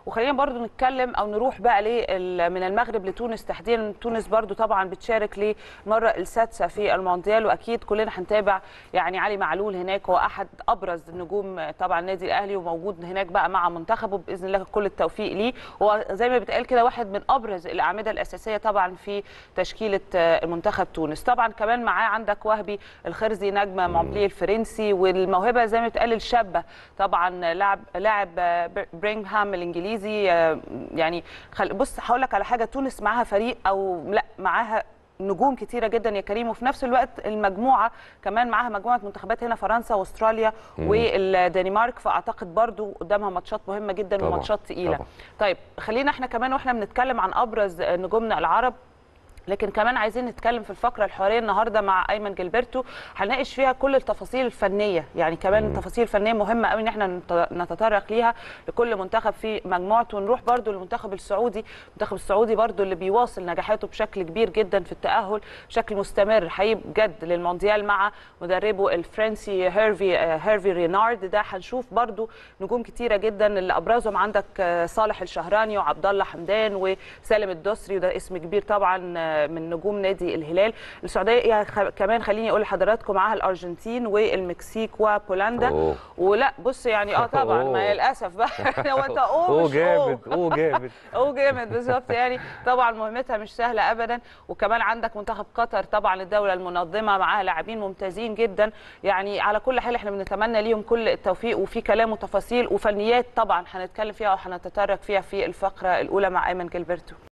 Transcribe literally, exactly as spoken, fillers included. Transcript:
وخلينا برضو نتكلم او نروح بقى من المغرب لتونس تحديدا. تونس برضو طبعا بتشارك للمره السادسه في المونديال، واكيد كلنا هنتابع يعني علي معلول هناك، هو احد ابرز النجوم طبعا النادي الاهلي وموجود هناك بقى مع منتخبه، باذن الله كل التوفيق ليه. هو زي ما بيتقال كده واحد من ابرز الاعمده الاساسيه طبعا في تشكيله المنتخب تونس. طبعا كمان معاه عندك وهبي الخرزي نجم مونبليه الفرنسي، والموهبه زي ما بتقال الشابه طبعا لاعب لاعب برينغهام الانجليزي. يعني بص هقول لك على حاجه، تونس معاها فريق او لا معاها نجوم كتيره جدا يا كريم، وفي نفس الوقت المجموعه كمان معاها مجموعه منتخبات هنا، فرنسا واستراليا والدنمارك، فاعتقد برضو قدامها ماتشات مهمه جدا وماتشات تقيله. طبعا. طيب خلينا احنا كمان واحنا بنتكلم عن ابرز نجومنا العرب، لكن كمان عايزين نتكلم في الفقره الحواريه النهارده مع ايمن جilberto، هنناقش فيها كل التفاصيل الفنيه، يعني كمان التفاصيل الفنيه مهمه قوي ان احنا نتطرق ليها لكل منتخب في مجموعته. ونروح برده للمنتخب السعودي، المنتخب السعودي برده اللي بيواصل نجاحاته بشكل كبير جدا في التاهل بشكل مستمر حقيقي بجد للمونديال مع مدربه الفرنسي هيرفي هيرفي رينارد. ده هنشوف برده نجوم كتيره جدا اللي ابرزهم عندك صالح الشهراني وعبد الله حمدان وسالم الدوسري، وده اسم كبير طبعا من نجوم نادي الهلال. السعوديه كمان خليني اقول لحضراتكم معاها الارجنتين والمكسيك وبولندا. أوه. ولا بص يعني اه طبعا ما للاسف بقى هو انت اوه مش جامد اوه جامد اوه جامد بالظبط، يعني طبعا مهمتها مش سهله ابدا. وكمان عندك منتخب قطر طبعا الدوله المنظمه معاها لاعبين ممتازين جدا. يعني على كل حال احنا بنتمنى ليهم كل التوفيق، وفي كلام وتفاصيل وفنيات طبعا هنتكلم فيها وهنتطرق فيها في الفقره الاولى مع ايمن جilberto.